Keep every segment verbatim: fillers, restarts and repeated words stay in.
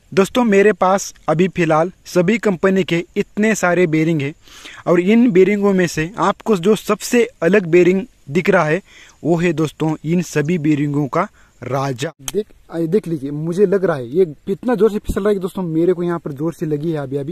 दोस्तों मेरे पास अभी फ़िलहाल सभी कंपनी के इतने सारे बेरिंग हैं और इन बेरिंगों में से आपको जो सबसे अलग बेरिंग दिख रहा है वो है दोस्तों इन सभी बेरिंगों का राजा। देख देख लीजिए, मुझे लग रहा है ये इतना जोर से फिसल रहा है कि दोस्तों मेरे को यहाँ पर जोर से लगी है अभी अभी।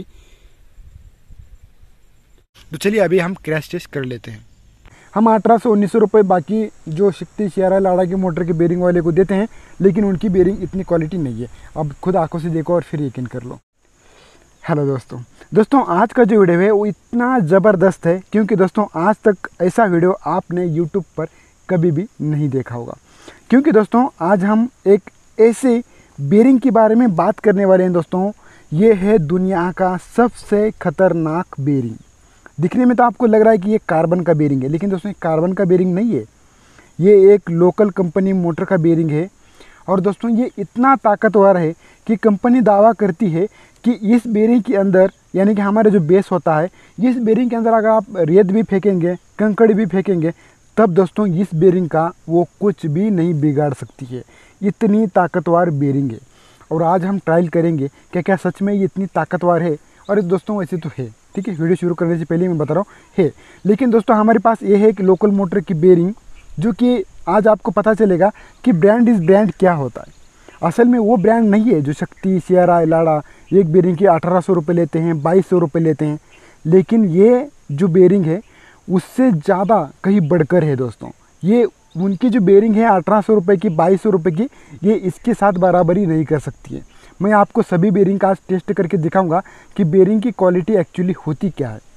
तो चलिए अभी हम क्रैश टेस्ट कर लेते हैं। हम अठारह सौ उन्नीस सौ रुपये बाकी जो शक्ति शेयरा लाड़ा की मोटर के बेरिंग वाले को देते हैं, लेकिन उनकी बेरिंग इतनी क्वालिटी नहीं है। अब खुद आंखों से देखो और फिर यकीन कर लो। हेलो दोस्तों दोस्तों आज का जो वीडियो है वो इतना ज़बरदस्त है क्योंकि दोस्तों आज तक ऐसा वीडियो आपने यूट्यूब पर कभी भी नहीं देखा होगा। क्योंकि दोस्तों आज हम एक ऐसे बेरिंग के बारे में बात करने वाले हैं। दोस्तों ये है दुनिया का सबसे खतरनाक बेरिंग। दिखने में तो आपको लग रहा है कि ये कार्बन का बेरिंग है, लेकिन दोस्तों ये कार्बन का बेरिंग नहीं है, ये एक लोकल कंपनी मोटर का बेरिंग है। और दोस्तों ये इतना ताकतवर है कि कंपनी दावा करती है कि इस बेरिंग के अंदर यानी कि हमारा जो बेस होता है, इस बेरिंग के अंदर अगर आप रेत भी फेंकेंगे, कंकड़ भी फेंकेंगे, तब दोस्तों इस बेरिंग का वो कुछ भी नहीं बिगाड़ सकती है। इतनी ताकतवर बेरिंग है और आज हम ट्रायल करेंगे क्या क्या सच में ये इतनी ताकतवर है। और दोस्तों वैसे तो है, ठीक है, वीडियो शुरू करने से पहले मैं बता रहा हूँ है, लेकिन दोस्तों हमारे पास ये है कि लोकल मोटर की बेरिंग, जो कि आज आपको पता चलेगा कि ब्रांड इस ब्रांड क्या होता है। असल में वो ब्रांड नहीं है जो शक्ति शेयरा लाड़ा एक बेरिंग के अठारह सौ रुपये लेते हैं, बाईस सौ रुपये लेते हैं, लेकिन ये जो बेरिंग है उससे ज़्यादा कहीं बढ़कर है दोस्तों। ये उनकी जो बेरिंग है अठारह सौ रुपये की, बाईस सौ रुपये की, ये इसके साथ बराबरी नहीं कर सकती है। मैं आपको सभी बेरिंग का आज टेस्ट करके दिखाऊंगा कि बेरिंग की क्वालिटी एक्चुअली होती क्या है।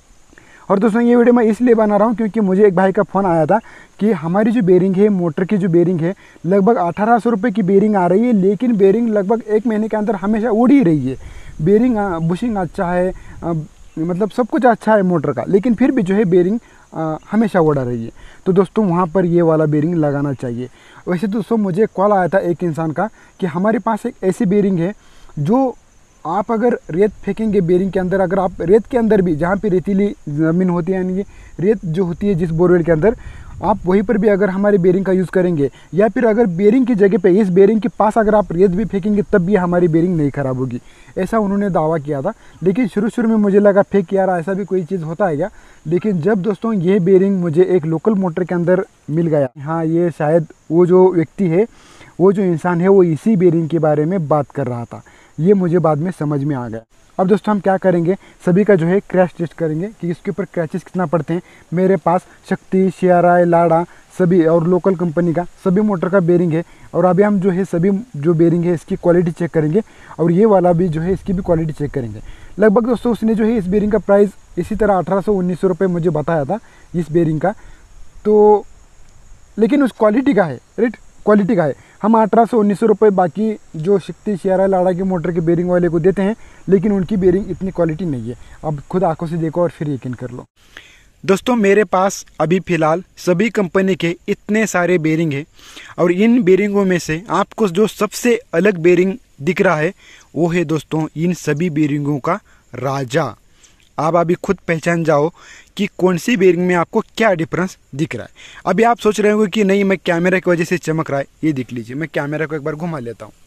और दोस्तों ये वीडियो मैं इसलिए बना रहा हूँ क्योंकि मुझे एक भाई का फ़ोन आया था कि हमारी जो बेरिंग है, मोटर की जो बेरिंग है, लगभग अठारह सौ रुपये की बेरिंग आ रही है, लेकिन बेरिंग लगभग एक महीने के अंदर हमेशा उड़ ही रही है। बेरिंग बुशिंग अच्छा है, आ, मतलब सब कुछ अच्छा है मोटर का, लेकिन फिर भी जो है बेरिंग आ, हमेशा उड़ा रही है। तो दोस्तों वहाँ पर ये वाला बेरिंग लगाना चाहिए। वैसे दोस्तों मुझे कॉल आया था एक इंसान का कि हमारे पास एक ऐसी बेरिंग है जो आप अगर रेत फेंकेंगे बेरिंग के अंदर, अगर आप रेत के अंदर भी, जहाँ पे रेतीली ज़मीन होती है यानी कि रेत जो होती है जिस बोरवेल के अंदर, आप वहीं पर भी अगर हमारे बेरिंग का यूज़ करेंगे, या फिर अगर बेरिंग की जगह पे इस बेरिंग के पास अगर आप रेत भी फेंकेंगे, तब भी हमारी बेरिंग नहीं ख़राब होगी, ऐसा उन्होंने दावा किया था। लेकिन शुरू शुरू में मुझे लगा फेंक यार ऐसा भी कोई चीज़ होता है क्या। लेकिन जब दोस्तों ये बेरिंग मुझे एक लोकल मोटर के अंदर मिल गया, हाँ ये शायद वो जो व्यक्ति है, वो जो इंसान है, वो इसी बेरिंग के बारे में बात कर रहा था, ये मुझे बाद में समझ में आ गया। अब दोस्तों हम क्या करेंगे, सभी का जो है क्रैश टेस्ट करेंगे कि इसके ऊपर क्रैचेस कितना पड़ते हैं। मेरे पास शक्ति शेयरा लाड़ा सभी और लोकल कंपनी का सभी मोटर का बेरिंग है, और अभी हम जो है सभी जो बेरिंग है इसकी क्वालिटी चेक करेंगे, और ये वाला भी जो है इसकी भी क्वालिटी चेक करेंगे। लगभग दोस्तों उसने जो है इस बेरिंग का प्राइस इसी तरह अठारह सौ उन्नीस सौ रुपये मुझे बताया था इस बेरिंग का, तो लेकिन उस क्वालिटी का है, रेट क्वालिटी का है। हम अठारह सौ उन्नीस सौ रुपये बाकी जो शक्ति शेयरा लाड़ा की मोटर के बेरिंग वाले को देते हैं, लेकिन उनकी बेरिंग इतनी क्वालिटी नहीं है। अब खुद आंखों से देखो और फिर यकीन कर लो। दोस्तों मेरे पास अभी फ़िलहाल सभी कंपनी के इतने सारे बेरिंग हैं और इन बेरिंगों में से आपको जो सबसे अलग बेरिंग दिख रहा है वो है दोस्तों इन सभी बेरिंगों का राजा। आप अभी खुद पहचान जाओ कि कौन सी बेरिंग में आपको क्या डिफरेंस दिख रहा है। अभी आप सोच रहे होंगे कि नहीं मैं कैमरा की वजह से चमक रहा है, ये देख लीजिए, मैं कैमरा को एक बार घुमा लेता हूँ,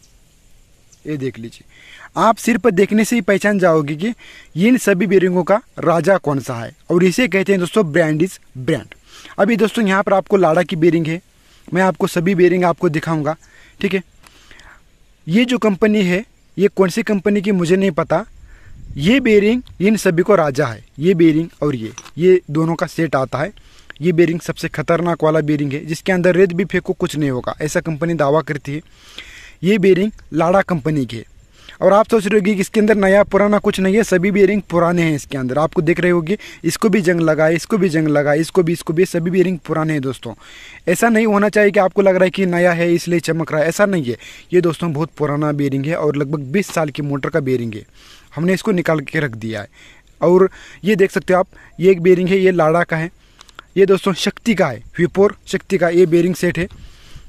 ये देख लीजिए। आप सिर्फ देखने से ही पहचान जाओगे कि इन सभी बेरिंगों का राजा कौन सा है, और इसे कहते हैं दोस्तों ब्रांड इज ब्रांड। अभी दोस्तों यहाँ पर आपको लाड़ा की बेरिंग है, मैं आपको सभी बेरिंग आपको दिखाऊंगा, ठीक है। ये जो कंपनी है ये कौन सी कंपनी की मुझे नहीं पता, ये बेरिंग इन सभी को राजा है। ये बेरिंग और ये ये दोनों का सेट आता है। ये बेरिंग सबसे खतरनाक वाला बेरिंग है, जिसके अंदर रेत भी फेंको कुछ नहीं होगा, ऐसा कंपनी दावा करती है। ये बेरिंग लाड़ा कंपनी की है, और आप सोच रहे होगी कि इसके अंदर नया पुराना कुछ नहीं है, सभी बेरिंग पुराने हैं। इसके अंदर आपको देख रहे होगी, इसको भी जंग लगा है, इसको भी जंग लगा है, इसको भी इसको भी सभी बेरिंग पुराने हैं दोस्तों। ऐसा नहीं होना चाहिए कि आपको लग रहा है कि नया है इसलिए चमक रहा है, ऐसा नहीं है। ये दोस्तों बहुत पुराना बेरिंग है और लगभग बीस साल की मोटर का बेरिंग है। हमने इसको निकाल के रख दिया है, और ये देख सकते हो आप, ये एक बेरिंग है, ये लाड़ा का है। ये दोस्तों शक्ति का है, विपोर शक्ति का ये बेरिंग सेट है।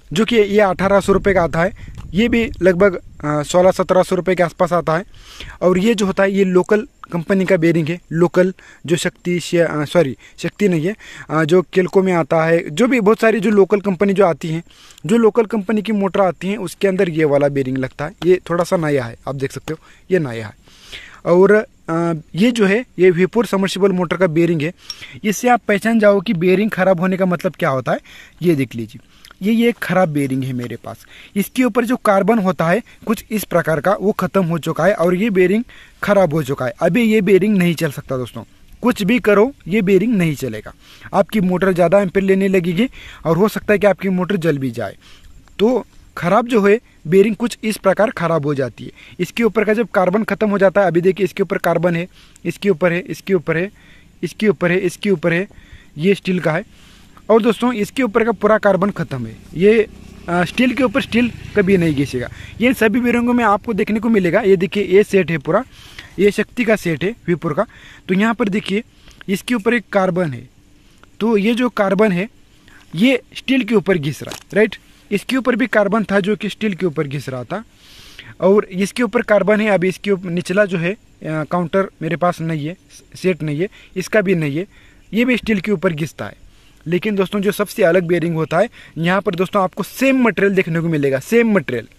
जो कि ये अठारह सौ रुपये का आता है, ये भी लगभग सोलह सत्रह सौ रुपये के आसपास आता है। और ये जो होता है ये लोकल कंपनी का बेरिंग है, लोकल जो शक्ति सॉरी शक्ति नहीं है, जो केल्को में आता है, जो भी बहुत सारी जो लोकल कंपनी जो आती हैं, जो लोकल कंपनी की मोटर आती हैं उसके अंदर ये वाला बेरिंग लगता है। ये थोड़ा सा नया है, आप देख सकते हो ये नया है। और ये जो है ये विपुर सबमर्सिबल मोटर का बेरिंग है। इससे आप पहचान जाओ कि बेरिंग खराब होने का मतलब क्या होता है। ये देख लीजिए, ये ये एक खराब बेरिंग है मेरे पास। इसके ऊपर जो कार्बन होता है कुछ इस प्रकार का वो ख़त्म हो चुका है और ये बेरिंग खराब हो चुका है। अभी ये बेरिंग नहीं चल सकता दोस्तों, कुछ भी करो ये बेरिंग नहीं चलेगा। आपकी मोटर ज़्यादा एम्पीयर लेने लगेगी और हो सकता है कि आपकी मोटर जल भी जाए। तो खराब जो है बेरिंग कुछ इस प्रकार खराब हो जाती है। इसके ऊपर का जब कार्बन खत्म हो जाता है, अभी देखिए इसके ऊपर कार्बन है, इसके ऊपर है, इसके ऊपर है, इसके ऊपर है, इसके ऊपर है, ये स्टील का है। और दोस्तों इसके ऊपर का पूरा कार्बन खत्म है। ये आ, स्टील के ऊपर स्टील कभी नहीं घिसेगा। ये सभी बेरिंगों में आपको देखने को मिलेगा। ये देखिए ये सेट है पूरा, ये शक्ति का सेट है विपुर का। तो यहाँ पर देखिए इसके ऊपर एक कार्बन है, तो ये जो कार्बन है ये स्टील के ऊपर घिस रहा है, राइट। इसके ऊपर भी कार्बन था जो कि स्टील के ऊपर घिस रहा था और इसके ऊपर कार्बन है। अभी इसके ऊपर निचला जो है आ, काउंटर मेरे पास नहीं है, सेट नहीं है, इसका भी नहीं है, ये भी स्टील के ऊपर घिसता है। लेकिन दोस्तों जो सबसे अलग बेरिंग होता है, यहाँ पर दोस्तों आपको सेम मटेरियल देखने को मिलेगा, सेम मटेरियल,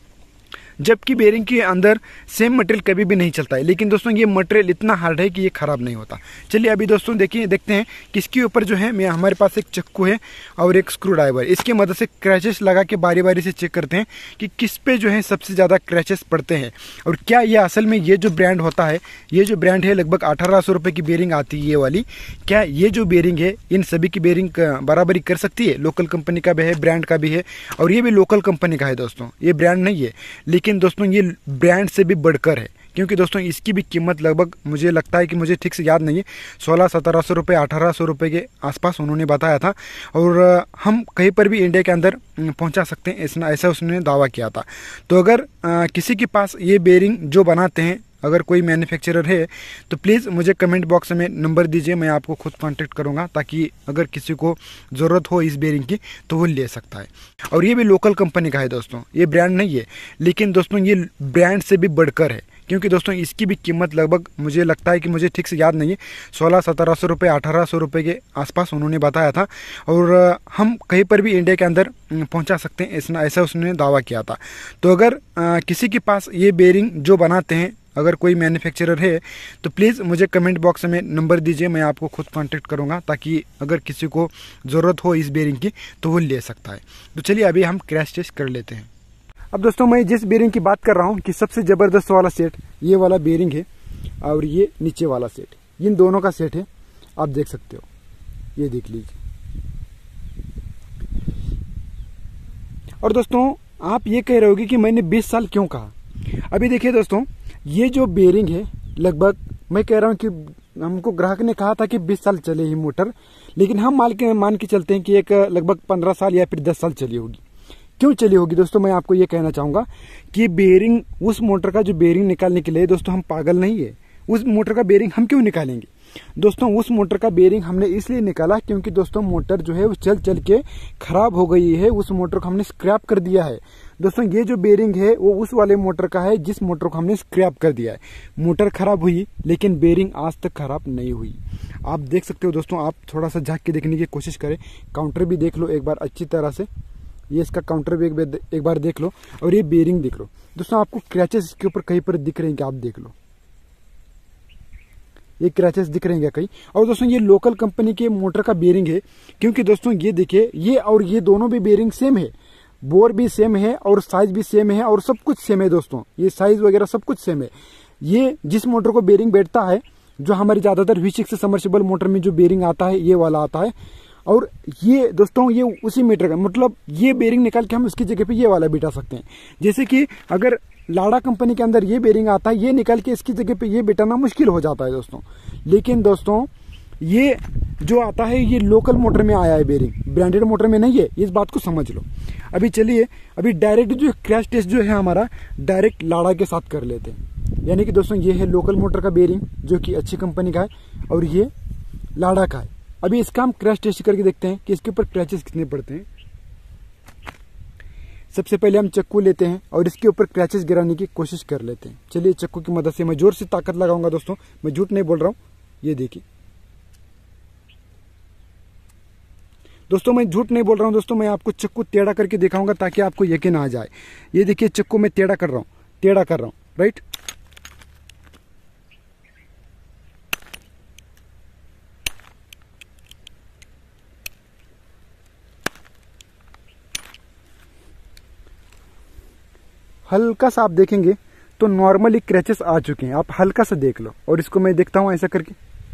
जबकि बेरिंग के अंदर सेम मटेरियल कभी भी नहीं चलता है। लेकिन दोस्तों ये मटेरियल इतना हार्ड है कि ये खराब नहीं होता। चलिए अभी दोस्तों देखिए देखते हैं किसके ऊपर जो है मैं हमारे पास एक चक्कू है और एक स्क्रू ड्राइवर, इसकी मदद से क्रैचेस लगा के बारी बारी से चेक करते हैं कि किस पे जो है सबसे ज़्यादा क्रैचेस पड़ते हैं और क्या ये असल में ये जो ब्रांड होता है, ये जो ब्रांड है लगभग अठारह सौ रुपये की बेरिंग आती है ये वाली, क्या ये जो बेरिंग है इन सभी की बेरिंग बराबरी कर सकती है। लोकल कंपनी का भी है, ब्रांड का भी है और ये भी लोकल कंपनी का है दोस्तों, ये ब्रांड नहीं है। लेकिन दोस्तों ये ब्रांड से भी बढ़कर है, क्योंकि दोस्तों इसकी भी कीमत लगभग मुझे लगता है कि मुझे ठीक से याद नहीं है, सोलह सत्रह सौ रुपये अठारह सौ रुपये के आसपास उन्होंने बताया था। और हम कहीं पर भी इंडिया के अंदर पहुंचा सकते हैं ऐसा ऐसा उसने दावा किया था। तो अगर आ, किसी के पास ये बेरिंग जो बनाते हैं, अगर कोई मैन्युफैक्चरर है तो प्लीज़ मुझे कमेंट बॉक्स में नंबर दीजिए, मैं आपको खुद कांटेक्ट करूंगा, ताकि अगर किसी को ज़रूरत हो इस बेरिंग की तो वो ले सकता है। और ये भी लोकल कंपनी का है दोस्तों, ये ब्रांड नहीं है। लेकिन दोस्तों ये ब्रांड से भी बढ़कर है, क्योंकि दोस्तों इसकी भी कीमत लगभग मुझे लगता है कि मुझे ठीक से याद नहीं है, सोलह सत्रह सौ रुपये अठारह सौ रुपये के आसपास उन्होंने बताया था। और हम कहीं पर भी इंडिया के अंदर पहुंचा सकते हैं ऐसा ऐसा उसने दावा किया था। तो अगर आ, किसी के पास ये बेरिंग जो बनाते हैं, अगर कोई मैन्युफैक्चरर है तो प्लीज़ मुझे कमेंट बॉक्स में नंबर दीजिए, मैं आपको खुद कांटेक्ट करूंगा, ताकि अगर किसी को ज़रूरत हो इस बेरिंग की तो वो ले सकता है। तो चलिए अभी हम क्रैश टेस्ट कर लेते हैं। अब दोस्तों मैं जिस बेरिंग की बात कर रहा हूँ कि सबसे ज़बरदस्त वाला सेट ये वाला बेरिंग है और ये नीचे वाला सेट, इन दोनों का सेट है, आप देख सकते हो, ये देख लीजिए। और दोस्तों आप ये कह रहे होगे कि मैंने बीस साल क्यों कहा। अभी देखिए दोस्तों, ये जो बेरिंग है लगभग मैं कह रहा हूँ कि हमको ग्राहक ने कहा था कि बीस साल चले ही मोटर, लेकिन हम मान के मान के चलते हैं कि एक लगभग पंद्रह साल या फिर दस साल चली होगी। क्यों चली होगी दोस्तों, मैं आपको ये कहना चाहूँगा कि बेरिंग, उस मोटर का जो बेरिंग निकालने के लिए दोस्तों हम पागल नहीं है। उस मोटर का बेरिंग हम क्यों निकालेंगे दोस्तों? उस मोटर का बेरिंग हमने इसलिए निकाला क्योंकि दोस्तों मोटर जो है वो चल चल के खराब हो गई है, उस मोटर को हमने स्क्रैप कर दिया है। दोस्तों ये जो बेरिंग है वो उस वाले मोटर का है जिस मोटर को हमने स्क्रैप कर दिया है। मोटर खराब हुई लेकिन बेरिंग आज तक खराब नहीं हुई। आप देख सकते हो दोस्तों, आप थोड़ा सा झाँक के देखने की कोशिश करें, काउंटर भी देख लो एक बार अच्छी तरह से, ये इसका काउंटर भी एक, एक बार देख लो और ये बेरिंग देख लो दोस्तों। आपको क्रैचेस इसके ऊपर कहीं पर दिख रहे हैं क्या? आप देख लो, ये क्रैचेस दिख रहे हैं क्या कहीं? और दोस्तों ये लोकल कंपनी के मोटर का बेरिंग है, क्योंकि दोस्तों ये देखिए ये और ये दोनों भी बेरिंग सेम है, बोर भी सेम है और साइज भी सेम है और सब कुछ सेम है दोस्तों, ये साइज वगैरह सब कुछ सेम है। ये जिस मोटर को बेरिंग बैठता है, जो हमारी ज्यादातर वी सिक्स सबमर्सिबल मोटर में जो बेरिंग आता है ये वाला आता है, और ये दोस्तों ये उसी मीटर का, मतलब ये बेरिंग निकाल के हम उसकी जगह पे ये वाला बिठा सकते हैं। जैसे कि अगर लाडा कंपनी के अंदर ये बेरिंग आता है, ये निकाल के इसकी जगह पे ये बिठाना मुश्किल हो जाता है दोस्तों। लेकिन दोस्तों ये जो आता है ये लोकल मोटर में आया है बेरिंग, ब्रांडेड मोटर में नहीं है, इस बात को समझ लो। अभी चलिए अभी डायरेक्ट जो क्रैश टेस्ट जो है हमारा डायरेक्ट लाडा के साथ कर लेते हैं। यानी कि दोस्तों ये है लोकल मोटर का बेरिंग जो कि अच्छी कंपनी का है और ये लाडा का है। अभी इसका हम क्रैश टेस्ट करके देखते हैं कि इसके ऊपर क्रैचेस कितने पड़ते हैं। सबसे पहले हम चक्कू लेते हैं और इसके ऊपर क्रैचेस गिराने की कोशिश कर लेते हैं। चलिए चक्कू की मदद से मैं जोर से ताकत लगाऊंगा दोस्तों, मैं झूठ नहीं बोल रहा हूँ। ये देखिए दोस्तों, मैं झूठ नहीं बोल रहा हूँ दोस्तों, मैं आपको चक्कू टेढ़ा करके दिखाऊंगा ताकि आपको यकीन आ जाए। ये देखिए चक्कू मैं टेढ़ा कर रहा हूँ, टेढ़ा कर रहा हूँ, राइट। हल्का सा आप देखेंगे तो नॉर्मली क्रैचेस आ चुके हैं, आप हल्का सा देख लो। और इसको मैं देखता हूं ऐसा करके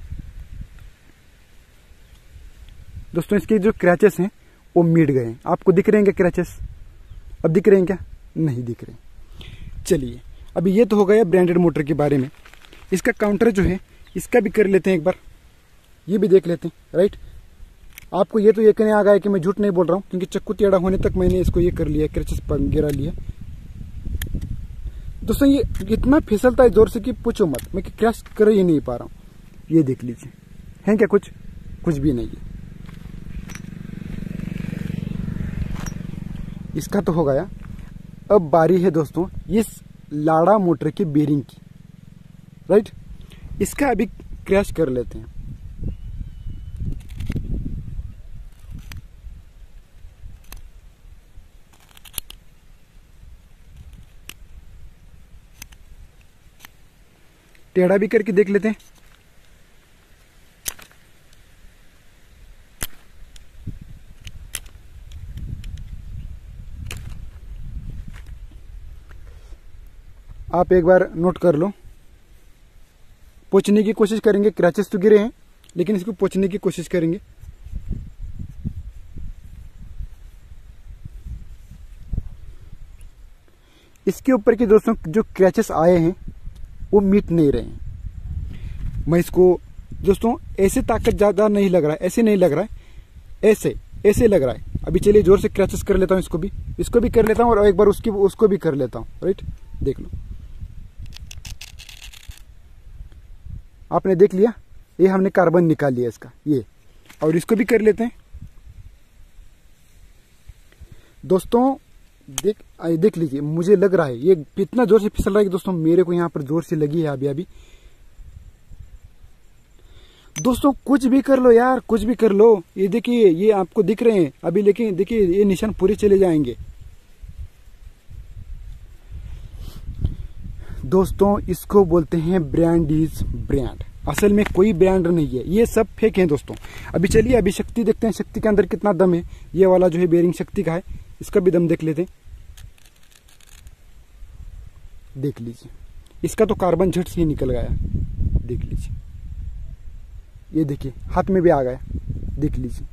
दोस्तों, इसके जो क्रैचेस हैं वो मिट गए हैं। आपको दिख रहे हैं क्या क्रैचेस? अब दिख रहे हैं क्या? नहीं दिख रहे। चलिए अभी ये तो हो गया ब्रांडेड मोटर के बारे में। इसका काउंटर जो है इसका भी कर लेते हैं एक बार, ये भी देख लेते हैं, राइट। आपको ये तो यकीन आ गया कि मैं झूठ नहीं बोल रहा हूँ, क्योंकि चक्कू टेढ़ा होने तक मैंने इसको ये कर लिया, क्रैचेस पर गिरा लिया। दोस्तों ये इतना फिसलता है जोर से कि पूछो मत, मैं क्रैश कर ही नहीं पा रहा हूँ। ये देख लीजिए, है क्या कुछ? कुछ भी नहीं है। इसका तो हो गया। अब बारी है दोस्तों इस लाड़ा मोटर के बेरिंग की, राइट। इसका अभी क्रैश कर लेते हैं। टेढ़ा भी करके देख लेते हैं। आप एक बार नोट कर लो, पोंछने की कोशिश करेंगे। क्रैचेस तो गिरे हैं लेकिन इसको पोंछने की कोशिश करेंगे। इसके ऊपर के दोस्तों जो क्रैचेस आए हैं वो मिट नहीं रहे हैं। मैं इसको दोस्तों ऐसे ताकत ज्यादा नहीं लग रहा है, ऐसे नहीं लग रहा है, ऐसे ऐसे लग रहा है। अभी चलिए जोर से क्रैचेस कर लेता हूं, इसको भी इसको भी कर लेता हूं और एक बार उसकी उसको भी कर लेता हूं, राइट। देख लो, आपने देख लिया, ये हमने कार्बन निकाल लिया इसका, ये। और इसको भी कर लेते हैं दोस्तों। देख देख लीजिए, मुझे लग रहा है ये इतना जोर से फिसल रहा है कि दोस्तों मेरे को यहाँ पर जोर से लगी है अभी अभी। दोस्तों कुछ भी कर लो यार, कुछ भी कर लो। ये देखिए, ये आपको दिख रहे हैं अभी, लेकिन देखिए ये निशान पूरे चले जाएंगे दोस्तों। इसको बोलते हैं ब्रांड इज ब्रांड। असल में कोई ब्रांड नहीं है, ये सब फेक है दोस्तों। अभी चलिए अभी शक्ति देखते हैं, शक्ति के अंदर कितना दम है। ये वाला जो है बेरिंग शक्ति का है, इसका भी दम देख लेते हैं। देख लीजिए, इसका तो कार्बन झट से ही निकल गया, देख लीजिए। ये देखिए हाथ में भी आ गया, देख लीजिए।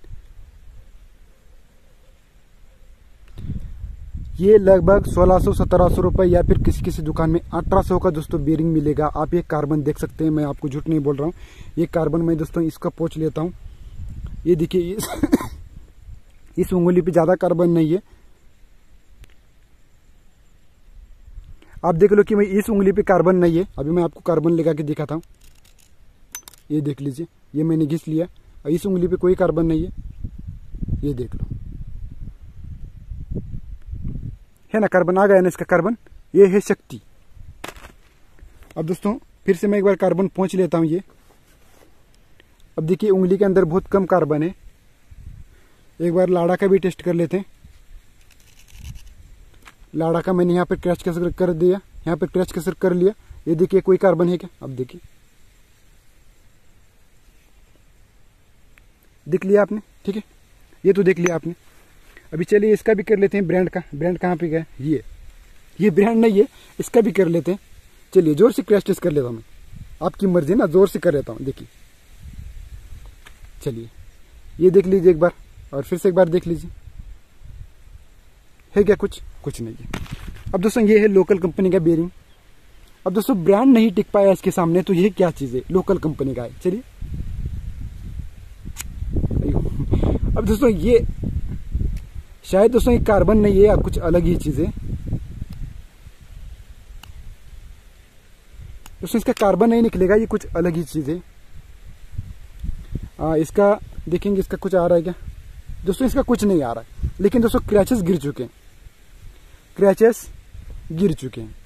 ये लगभग सोलह सौ सत्रह सौ रुपए या फिर किसी किसी दुकान में अठारह सौ का दोस्तों बेरिंग मिलेगा। आप ये कार्बन देख सकते हैं, मैं आपको झूठ नहीं बोल रहा हूँ। ये कार्बन मैं दोस्तों इसका पोंछ लेता हूँ। ये देखिए इस, इस उंगली पे ज्यादा कार्बन नहीं है। आप देख लो कि मैं इस उंगली पे कार्बन नहीं है। अभी मैं आपको कार्बन लगा के दिखाता हूँ। ये देख लीजिए, ये मैंने घिस लिया और इस उंगली पे कोई कार्बन नहीं है। ये देख लो, है ना, कार्बन आ गया ना इसका कार्बन। ये है शक्ति। अब दोस्तों फिर से मैं एक बार कार्बन पोंछ लेता हूं। ये अब देखिए उंगली के अंदर बहुत कम कार्बन है। एक बार लाड़ा का भी टेस्ट कर लेते हैं। लाड़ा का मैंने यहाँ पे क्रैच कसर कर दिया, यहाँ पे क्रैच कसर कर लिया। ये देखिए कोई कार्बन है क्या? अब देखिए, देख लिया आपने, ठीक है, ये तो देख लिया आपने। अभी चलिए इसका भी कर लेते हैं ब्रांड का। ब्रांड कहाँ पे गया? ये ये ब्रांड नहीं है, इसका भी कर लेते हैं। चलिए जोर से क्रैश टेस्ट कर लेता हूँ मैं, आपकी मर्जी ना, जोर से कर लेता हूँ। देखिए, चलिए ये देख लीजिए एक बार और फिर से एक बार देख लीजिए, है क्या कुछ? कुछ नहीं है। अब दोस्तों ये है लोकल कंपनी का बेरिंग। अब दोस्तों ब्रांड नहीं टिक पाया इसके सामने, तो ये क्या चीज है? लोकल कंपनी का है। चलिए अब दोस्तों ये शायद दोस्तों ये कार्बन नहीं है या कुछ अलग ही चीज है। दोस्तों इसका कार्बन नहीं निकलेगा, ये कुछ अलग ही चीज है। आ, इसका देखेंगे, इसका कुछ आ रहा है क्या? दोस्तों इसका कुछ नहीं आ रहा है, लेकिन दोस्तों क्रैचेस गिर चुके हैं। स्क्रैचेस गिर चुके हैं।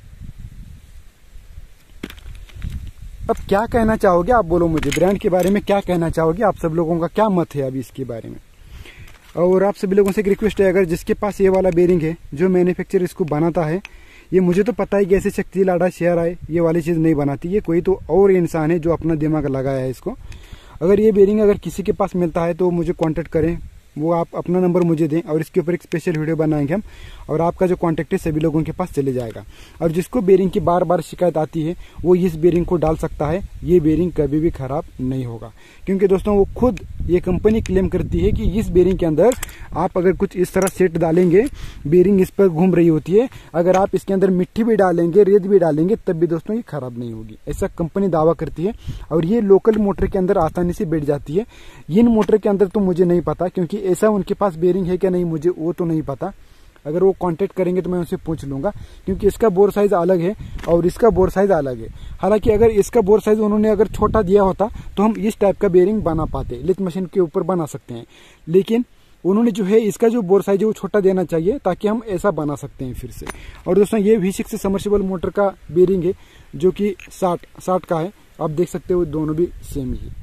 अब क्या कहना चाहोगे आप, बोलो मुझे ब्रांड के बारे में क्या कहना चाहोगे, आप सब लोगों का क्या मत है अभी इसके बारे में। और आप सभी लोगों से एक रिक्वेस्ट है, अगर जिसके पास ये वाला बेरिंग है, जो मैन्युफैक्चर इसको बनाता है, ये मुझे तो पता है कि ऐसे शक्ति लाडा शेयर आए ये वाली चीज़ नहीं बनाती, ये कोई तो और इंसान है जो अपना दिमाग लगाया है इसको। अगर ये बेरिंग अगर किसी के पास मिलता है तो मुझे कांटेक्ट करें, वो आप अपना नंबर मुझे दें और इसके ऊपर एक स्पेशल वीडियो बनाएंगे हम, और आपका जो कांटेक्ट है सभी लोगों के पास चले जाएगा। और जिसको बेरिंग की बार बार शिकायत आती है वो इस बेरिंग को डाल सकता है, ये बेरिंग कभी भी खराब नहीं होगा। क्योंकि दोस्तों वो खुद ये कंपनी क्लेम करती है कि इस बेरिंग के अंदर आप अगर कुछ इस तरह सेट डालेंगे, बेरिंग इस पर घूम रही होती है, अगर आप इसके अंदर मिट्टी भी डालेंगे, रेत भी डालेंगे, तब भी दोस्तों ये खराब नहीं होगी, ऐसा कंपनी दावा करती है। और ये लोकल मोटर के अंदर आसानी से बैठ जाती है। इन मोटर के अंदर तो मुझे नहीं पता, क्योंकि ऐसा उनके पास बेरिंग है क्या नहीं मुझे वो तो नहीं पता। अगर वो कांटेक्ट करेंगे तो मैं उनसे पूछ लूंगा, क्योंकि इसका बोर साइज अलग है और इसका बोर साइज अलग है। हालांकि अगर इसका बोर साइज उन्होंने अगर छोटा दिया होता तो हम इस टाइप का बेरिंग बना पाते, लिथ मशीन के ऊपर बना सकते हैं। लेकिन उन्होंने जो है इसका जो बोर साइज है वो छोटा देना चाहिए, ताकि हम ऐसा बना सकते हैं फिर से। और दोस्तों ये वी सिक्स सबमर्सिबल मोटर का बेरिंग है, जो कि साठ साठ का है, आप देख सकते हो दोनों भी सेम ही।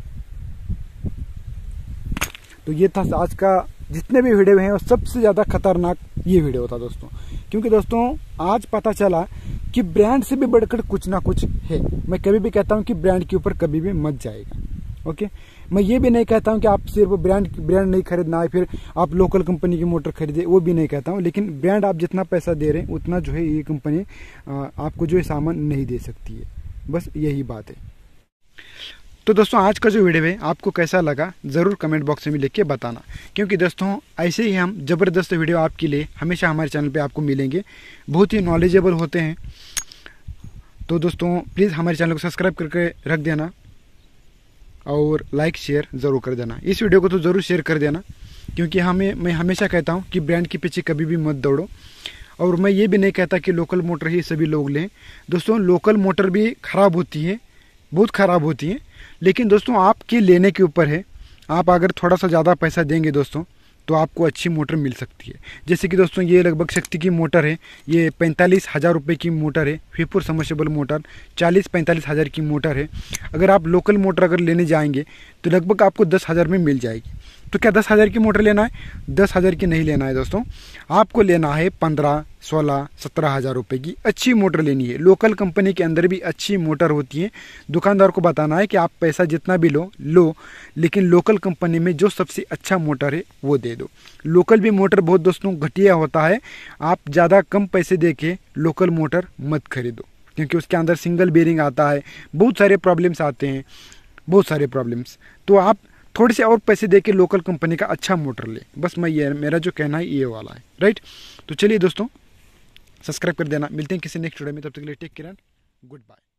तो ये था आज का जितने भी वीडियो हैं, और सबसे ज़्यादा खतरनाक ये वीडियो था दोस्तों, क्योंकि दोस्तों आज पता चला कि ब्रांड से भी बढ़कर कुछ ना कुछ है। मैं कभी भी कहता हूं कि ब्रांड के ऊपर कभी भी मत जाएगा, ओके। मैं ये भी नहीं कहता हूं कि आप सिर्फ ब्रांड ब्रांड नहीं खरीदना है, फिर आप लोकल कंपनी की मोटर खरीदे, वो भी नहीं कहता हूं। लेकिन ब्रांड आप जितना पैसा दे रहे हैं उतना जो है ये कंपनी आपको जो है सामान नहीं दे सकती है, बस यही बात है। तो दोस्तों आज का जो वीडियो है आपको कैसा लगा ज़रूर कमेंट बॉक्स में लिख के बताना, क्योंकि दोस्तों ऐसे ही हम ज़बरदस्त वीडियो आपके लिए हमेशा हमारे चैनल पे आपको मिलेंगे, बहुत ही नॉलेजेबल होते हैं। तो दोस्तों प्लीज़ हमारे चैनल को सब्सक्राइब करके रख देना और लाइक शेयर ज़रूर कर देना। इस वीडियो को तो ज़रूर शेयर कर देना, क्योंकि हमें मैं हमेशा कहता हूँ कि ब्रांड के पीछे कभी भी मत दौड़ो। और मैं ये भी नहीं कहता कि लोकल मोटर ही सभी लोग लें। दोस्तों लोकल मोटर भी ख़राब होती है, बहुत ख़राब होती है, लेकिन दोस्तों आपके लेने के ऊपर है। आप अगर थोड़ा सा ज़्यादा पैसा देंगे दोस्तों तो आपको अच्छी मोटर मिल सकती है। जैसे कि दोस्तों ये लगभग शक्ति की मोटर है, ये पैंतालीस हज़ार रुपये की मोटर है, फिर सबमर्सिबल मोटर चालीस पैंतालीस हज़ार की मोटर है। अगर आप लोकल मोटर अगर लेने जाएंगे तो लगभग आपको दस हज़ार में मिल जाएगी। तो क्या दस हज़ार की मोटर लेना है? दस हज़ार की नहीं लेना है दोस्तों, आपको लेना है पंद्रह सोलह सत्रह हज़ार रुपये की अच्छी मोटर लेनी है। लोकल कंपनी के अंदर भी अच्छी मोटर होती है। दुकानदार को बताना है कि आप पैसा जितना भी लो लो, लेकिन लोकल कंपनी में जो सबसे अच्छा मोटर है वो दे दो। लोकल भी मोटर बहुत दोस्तों घटिया होता है, आप ज़्यादा कम पैसे दे के लोकल मोटर मत खरीदो, क्योंकि उसके अंदर सिंगल बेरिंग आता है, बहुत सारे प्रॉब्लम्स आते हैं, बहुत सारे प्रॉब्लम्स। तो आप थोड़े से और पैसे दे के लोकल कंपनी का अच्छा मोटर ले, बस मैं ये मेरा जो कहना है ये वाला है, राइट। तो चलिए दोस्तों सब्सक्राइब कर देना, मिलते हैं किसी नेक्स्ट वीडियो में, तब तक के लिए take care and good bye.